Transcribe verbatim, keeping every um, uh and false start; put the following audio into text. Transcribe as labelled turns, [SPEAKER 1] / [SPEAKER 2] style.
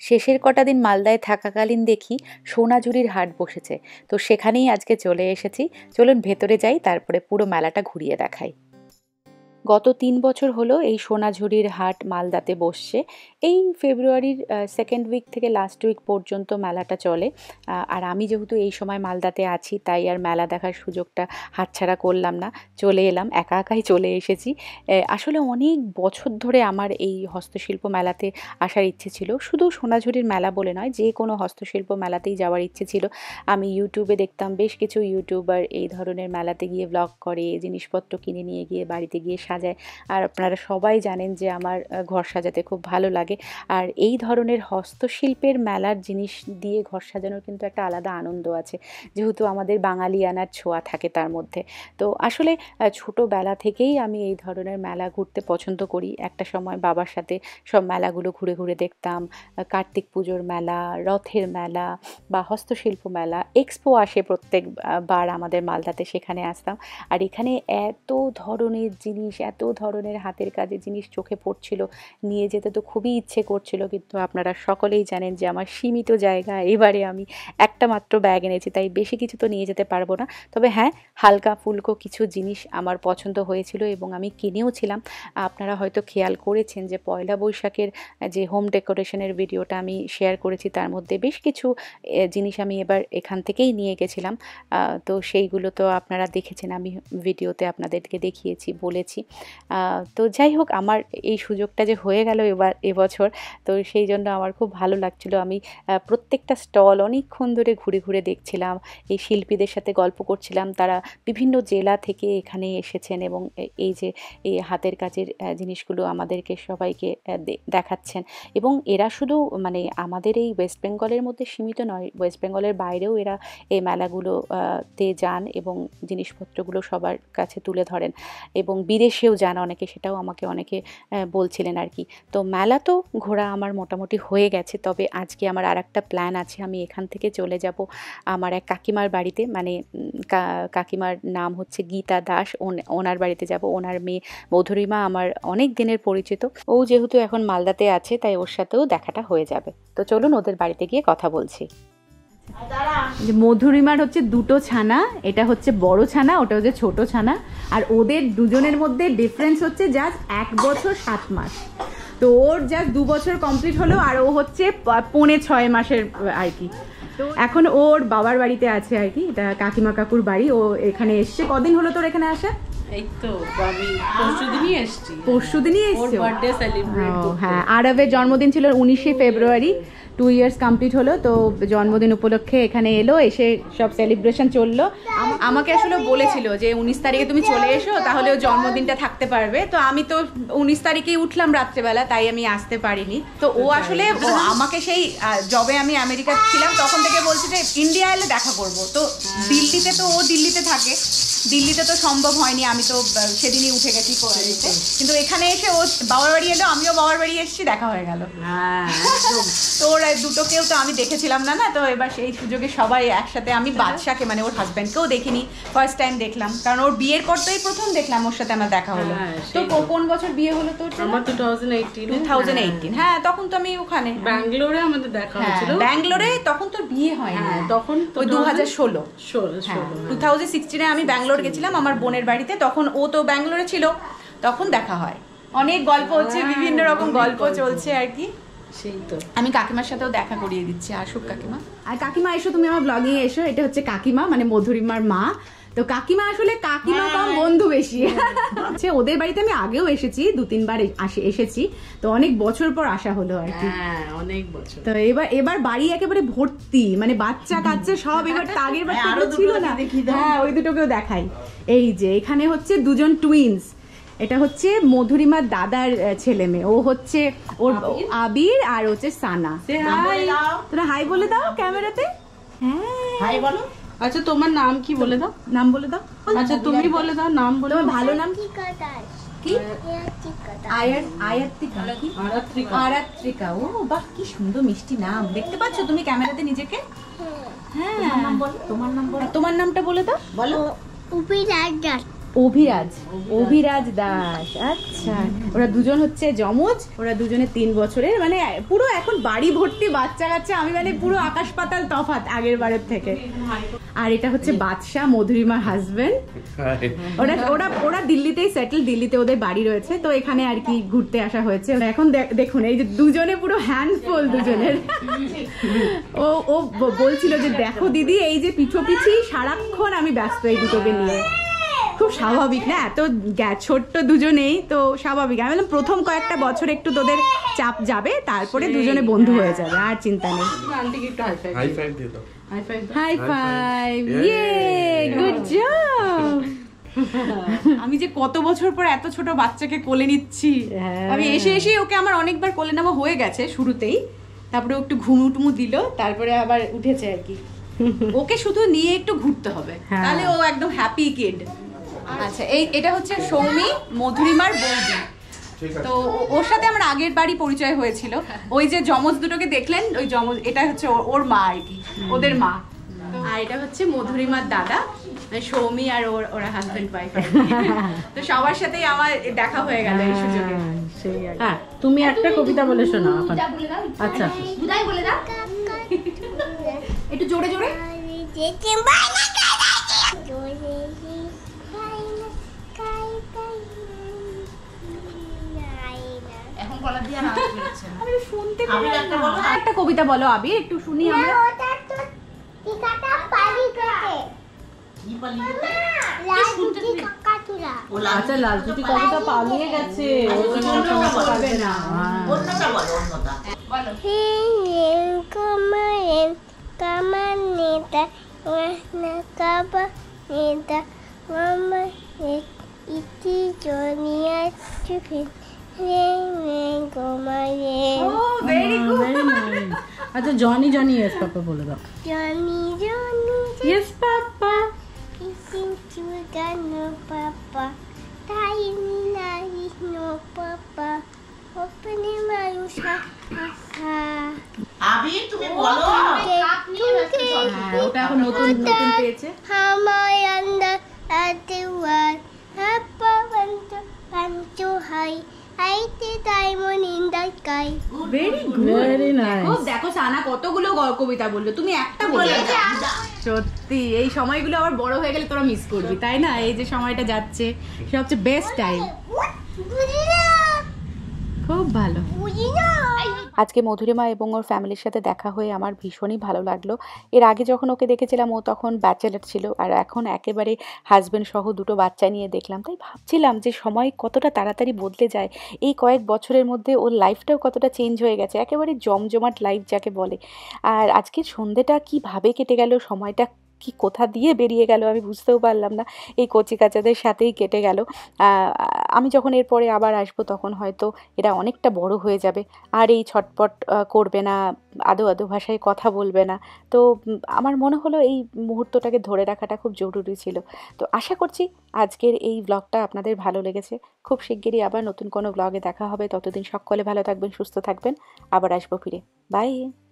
[SPEAKER 1] শেষের কটা দিন মালদায় থাকাকালীন দেখি সোনা ঝুরির হাট বসেছে, তো সেখানেই আজকে চলে এসেছি। চলুন ভেতরে যাই, তারপরে পুরো মেলাটা ঘুরিয়ে দেখাই। গত তিন বছর হলো এই সোনা ঝুরির হাট মালদাতে বসছে। এই ফেব্রুয়ারির সেকেন্ড উইক থেকে লাস্ট উইক পর্যন্ত মেলাটা চলে। আর আমি যেহেতু এই সময় মালদাতে আছি, তাই আর মেলা দেখার সুযোগটা হাতছাড়া করলাম না, চলে এলাম, একা একাই চলে এসেছি। আসলে অনেক বছর ধরে আমার এই হস্তশিল্প মেলাতে আসার ইচ্ছে ছিল। শুধু সোনা ঝুরির মেলা বলে নয়, যে কোনো হস্তশিল্প মেলাতেই যাওয়ার ইচ্ছে ছিল। আমি ইউটিউবে দেখতাম বেশ কিছু ইউটিউবার এই ধরনের মেলাতে গিয়ে ব্লগ করে, জিনিসপত্র কিনে নিয়ে গিয়ে বাড়িতে গিয়ে সাজায়। আর আপনারা সবাই জানেন যে আমার ঘর সাজাতে খুব ভালো লাগে। আর এই ধরনের হস্তশিল্পের মেলার জিনিস দিয়ে ঘর সাজানোর কিন্তু একটা আলাদা আনন্দ আছে, যেহেতু আমাদের বাঙালিয়ানার ছোঁয়া থাকে তার মধ্যে। তো আসলে ছোটোবেলা থেকেই আমি এই ধরনের মেলা ঘুরতে পছন্দ করি। একটা সময় বাবার সাথে সব মেলাগুলো ঘুরে ঘুরে দেখতাম। কার্তিক পুজোর মেলা, রথের মেলা বা হস্তশিল্প মেলা, এক্সপো আসে প্রত্যেকবার আমাদের মালদাতে, সেখানে আসতাম। আর এখানে এত ধরনের জিনিস, এত ধরনের হাতের কাজের জিনিস চোখে পড়ছিল, নিয়ে যেতে তো খুবই ইচ্ছে করছিল, কিন্তু আপনারা সকলেই জানেন যে আমার সীমিত জায়গা। এবারে আমি একটা মাত্র ব্যাগ এনেছি, তাই বেশি কিছু তো নিয়ে যেতে পারবো না। তবে হ্যাঁ, হালকা ফুলকো কিছু জিনিস আমার পছন্দ হয়েছিল এবং আমি কিনেও ছিলাম। আপনারা হয়তো খেয়াল করেছেন যে পয়লা বৈশাখের যে হোম ডেকোরেশনের ভিডিওটা আমি শেয়ার করেছি, তার মধ্যে বেশ কিছু জিনিস আমি এবার এখান থেকেই নিয়ে গেছিলাম। তো সেইগুলো তো আপনারা দেখেছেন, আমি ভিডিওতে আপনাদেরকে দেখিয়েছি, বলেছি। তো যাই হোক, আমার এই সুযোগটা যে হয়ে গেল এবার এবছর, তো সেই জন্য আমার খুব ভালো লাগছিল। আমি প্রত্যেকটা স্টল অনেকক্ষণ ধরে ঘুরে ঘুরে দেখছিলাম, এই শিল্পীদের সাথে গল্প করছিলাম। তারা বিভিন্ন জেলা থেকে এখানে এসেছেন এবং এই যে এই হাতের কাজের জিনিসগুলো আমাদেরকে সবাইকে দেখাচ্ছেন। এবং এরা শুধু মানে আমাদের এই ওয়েস্ট বেঙ্গলের মধ্যে সীমিত নয়, ওয়েস্ট বেঙ্গলের বাইরেও এরা এই মেলাগুলোতে যান এবং জিনিসপত্রগুলো সবার কাছে তুলে ধরেন, এবং বিদেশেও যান অনেকে, সেটাও আমাকে অনেকে বলছিলেন আর কি। তো মেলা তো ঘোরা আমার মোটামুটি হয়ে গেছে, তবে আজকে আমার আর একটা প্ল্যান আছে। আমি এখান থেকে চলে যাব আমার এক কাকিমার বাড়িতে, মানে কাকিমার নাম হচ্ছে গীতা দাস, ওনার বাড়িতে যাব। ওনার মেয়ে মধুরিমা আমার অনেক দিনের পরিচিত, ও যেহেতু এখন মালদাতে আছে, তাই ওর সাথেও দেখাটা হয়ে যাবে। তো চলুন ওদের বাড়িতে গিয়ে কথা বলছি। মধুরিমার হচ্ছে দুটো ছানা, এটা হচ্ছে বড় ছানা, ওটা হচ্ছে ছোট ছানা। আর ওদের দুজনের মধ্যে ডিফারেন্স হচ্ছে জাস্ট এক বছর সাত মাস। তো ওর জাস্ট দু বছর কমপ্লিট হলো, আর ও হচ্ছে পৌনে ছয় মাসের আর কি। এখন ওর বাবার বাড়িতে আছে আর কি, এটা কাকিমা কাকুর বাড়ি। ও এখানে এসছে। কদিন হলো তোর এখানে আসা?
[SPEAKER 2] এই তো আমি পরশুদিনই এসেছি।
[SPEAKER 1] পরশুদিনই এসেছি।
[SPEAKER 2] ওর বার্থডে সেলিব্রেট করতে।
[SPEAKER 1] হ্যাঁ, আরবের জন্মদিন ছিল উনিশে ফেব্রুয়ারি, টু ইয়ার্স কমপ্লিট হলো। তো জন্মদিন উপলক্ষে এখানে এলো, এসে সব সেলিব্রেশন চললো। আমাকে আসলে বলেছিল যে উনিশ তারিখে তুমি চলে এসো, তাহলে ও জন্মদিনটা থাকতে পারবে। তো আমি তো উনিশ তারিখেই উঠলাম রাত্রেবেলা, তাই আমি আসতে পারিনি। তো ও আসলে আমাকে সেই যবে আমি আমেরিকা ছিলাম তখন থেকে বলছে যে ইন্ডিয়া এলে দেখা করবো। তো দিল্লিতে তো ও দিল্লিতে থাকে, দিল্লিতে তো সম্ভব হয়নি, আমি তো সেদিনই উঠে গেছি দিতে। কিন্তু এখানে এসে ও বাবার বাড়ি এলো, আমিও বাবার বাড়ি এসেছি, দেখা হয়ে গেল। তো ওর দুটোকেও তো আমি দেখেছিলাম না না তো এবার সেই সুযোগে সবাই একসাথে, আমি বাদশাকে মানে ওর হাজব্যান্ডকেও দেখিনি, ফার্স্ট টাইম দেখলাম, কারণ ওর বিয়ের পর তো এই প্রথম দেখলাম ওর সাথে আমার দেখা হলো। তো কোন বছর বিয়ে হলো তোর?
[SPEAKER 2] আমার টু থাউজেন্ড এইটিন।
[SPEAKER 1] হ্যাঁ, তখন তো আমি ওখানে
[SPEAKER 2] ব্যাঙ্গালোরে আমাদের দেখা হয়েছিল।
[SPEAKER 1] ব্যাঙ্গালোরে তখন তোর বিয়ে হয় না,
[SPEAKER 2] তখন
[SPEAKER 1] ওই দু হাজার ষোলো টু থাউজেন্ড সিক্সটিনে আমি ব্যাঙ্গালোর গেছিলাম আমার বোনের বাড়িতে, তখন ও তো ব্যাঙ্গালোরে ছিল, তখন দেখা হয়। অনেক গল্প হচ্ছে, বিভিন্ন রকম গল্প চলছে আর কি।
[SPEAKER 2] সেই তো
[SPEAKER 1] আমি কাকিমার সাথেও দেখা করিয়ে দিচ্ছি, আসুক কাকিমা। আর কাকিমা এসো, তুমি আমার ব্লগে এসো। এটা হচ্ছে কাকিমা, মানে মধুরিমার মা। তো কাকিমা আসলে কাকিমা কম বন্ধু বেশি। আচ্ছা, ওদের বাড়িতে আমি আগেও এসেছি, দু তিনবার এসেছি, তো অনেক বছর পর আসা হলো আর কি।
[SPEAKER 2] অনেক বছর।
[SPEAKER 1] তো এবার এবার বাড়ি একেবারে ভর্তি, মানে বাচ্চা কাচ্চা সব। এবার আগের বার ছিল না। হ্যাঁ, ওই দুটোকেও দেখাই। এই যে এখানে হচ্ছে দুজন টুইন্স, এটা হচ্ছে মধুরিমার দাদার ছেলে মেয়ে। ও হচ্ছে ওর আবির আর হচ্ছে সানা। তোরা হাই বলে দাও ক্যামেরাতে। হ্যাঁ, হাই বলো।
[SPEAKER 2] আচ্ছা, তোমার নাম কি বলে দাও?
[SPEAKER 1] নাম বলে দাও।
[SPEAKER 2] আচ্ছা, তুমি বলে দাও নাম বলে।
[SPEAKER 1] তোমার ভালো নাম কি? আরাত্রিকা। ও বাহ, কি সুন্দর মিষ্টি নাম। দেখতে পাচ্ছ তুমি ক্যামেরাতে নিজেকে? হ্যাঁ, তোমার নাম বলো। তোমার নামটা বলে দাও। বলো। অভিরাজ অভিরাজ দাস, আচ্ছা। ওরা দুজন হচ্ছে যমজ, ওরা দুজনে তিন বছরের, মানে পুরো এখন বাড়ি ভর্তি বাচ্চা কাচ্চা, আমি মানে পুরো আকাশ পাতাল তফাৎ আগের বারের থেকে। আর এটা হচ্ছে বাদশা, মধুরিমার হাজবেন্ড। ওরা ওরা ওরা দিল্লিতেই সেটেল, দিল্লিতে ওদের বাড়ি রয়েছে, তো এখানে আর কি ঘুরতে আসা হয়েছে। এখন দেখুন এই যে দুজনে পুরো হ্যান্ডফুল দুজনের। ও ও বলছিল যে দেখো দিদি, এই যে পিছোপিছি সারাক্ষণ আমি ব্যস্ত এই দুটোকে নিয়ে। খুব স্বাভাবিক না, এত ছোট্ট দুজনেই তো স্বাভাবিক। আমি বললাম প্রথম কয়েকটা বছর একটু তোদের চাপ যাবে, তারপরে দুজনে বন্ধু হয়ে যাবে, আর চিন্তা নেই। High five, yeah good job. আমি যে কত বছর পর এত ছোট বাচ্চাকে কোলে নিচ্ছি। আমি এসে এসে ওকে আমার অনেকবার কোলে নেওয়া হয়ে গেছে শুরুতেই, তারপরে একটু ঘুমু টুমু দিল, তারপরে আবার উঠেছে আর কি। ওকে শুধু নিয়ে একটু ঘুরতে হবে, তাহলে ও একদম হ্যাপি কিড। আচ্ছা, এই এটা হচ্ছে সৌমি, মধুরিমার বৌদি। তো ওর সাথে আমার আগের বাড়ি পরিচয় হয়েছিল। ওই যে যমজ দুটোকে দেখলেন, ওই যমজ, এটা হচ্ছে ওর মা আর কি, ওদের মা। আর এটা হচ্ছে মধুরিমার দাদা, সৌমি আর ওর ওরা হাজবেন্ড ওয়াইফ। তো সবার সাথেই আমার দেখা হয়ে গেল এই সুযোগে।
[SPEAKER 2] হ্যাঁ, তুমি একটা কবিতা বলে শোনাও এখন। আচ্ছা,
[SPEAKER 3] বলে দাও
[SPEAKER 1] একটু জোরে জোরে।
[SPEAKER 3] এখন গলা দিয়ে আওয়াজ বেরোচ্ছে না।
[SPEAKER 1] আমি শুনতে পারি না। একটা কবিতা বলো আবি, একটু শুনি আমরা।
[SPEAKER 3] টিকাটা পালি কেটে কি পালি কেটে লাল দুটি কাকাতুরা।
[SPEAKER 2] আচ্ছা, লাল দুটি কবিতা পালিয়ে গেছে,
[SPEAKER 3] অন্যটা পাবে না। অন্যটা বলো, অন্যটা বলো। হে কমায়েন কামানেটা ওয়ানা কাবা নেটা মামা ইতি জনিয়া চুফি রে মে গোমায়ে।
[SPEAKER 1] Oh very good.
[SPEAKER 2] আচ্ছা, জনি জনি ইয়েস পাপা বলে দাও।
[SPEAKER 3] জনি জনি
[SPEAKER 2] ইয়েস পাপা,
[SPEAKER 3] ইসিং চুগানো পাপা তাইনি নাই নো পাপা ওপেনে মায়ুষা আশা। আবি তুমি বলো।
[SPEAKER 1] ওটা এখন নতুন নতুন পেয়েছে।
[SPEAKER 3] হামায় আন্দার আদেওয়ার হাপ্পা বন্ত পাঞ্চো হাই আইতে diamond in the sky.
[SPEAKER 1] Very good,
[SPEAKER 2] very nice.
[SPEAKER 1] ও দেখো সানা কতগুলো কবিতা বললো, তুমি একটা বলে দাও। সত্যি এই সময়গুলো আবার বড় হয়ে গেলে তোরা মিস করবি, তাই না? এই যে সময়টা যাচ্ছে, সবচেয়ে বেস্ট টাইম। খুব ভালো। আজকে মধুরিমা এবং ওর ফ্যামিলির সাথে দেখা হয়ে আমার ভীষণই ভালো লাগলো। এর আগে যখন ওকে দেখেছিলাম ও তখন ব্যাচেলার ছিল, আর এখন একেবারে হাজব্যান্ড সহ দুটো বাচ্চা নিয়ে দেখলাম। তাই ভাবছিলাম যে সময় কতটা তাড়াতাড়ি বদলে যায়, এই কয়েক বছরের মধ্যে ওর লাইফটাও কতটা চেঞ্জ হয়ে গেছে, একেবারে জমজমাট লাইফ যাকে বলে। আর আজকের সন্ধ্যেটা কীভাবে কেটে গেল, সময়টা কি কোথা দিয়ে বেরিয়ে গেল আমি বুঝতেও পারলাম না, এই কচি কাচাদের সাথেই কেটে গেল। আমি যখন এরপরে আবার আসবো তখন হয়তো এরা অনেকটা বড় হয়ে যাবে, আর এই ছটপট করবে না, আদো আদো ভাষায় কথা বলবে না। তো আমার মনে হলো এই মুহূর্তটাকে ধরে রাখাটা খুব জরুরি ছিল। তো আশা করছি আজকের এই ব্লগটা আপনাদের ভালো লেগেছে। খুব শিগগিরই আবার নতুন কোনো ব্লগে দেখা হবে, ততদিন সকলে ভালো থাকবেন, সুস্থ থাকবেন। আবার আসবো ফিরে। বাই।